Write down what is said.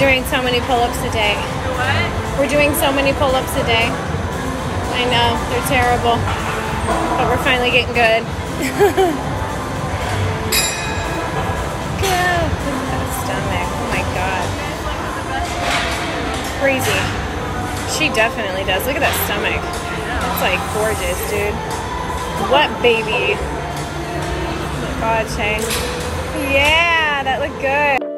doing so many pull-ups a day. What? We're doing so many pull-ups a day. I know, they're terrible. But we're finally getting good. God, look at that stomach. Oh my God. Crazy. She definitely does. Look at that stomach. It's like gorgeous, dude. What baby? Oh my God, Shay. Yeah, that looked good.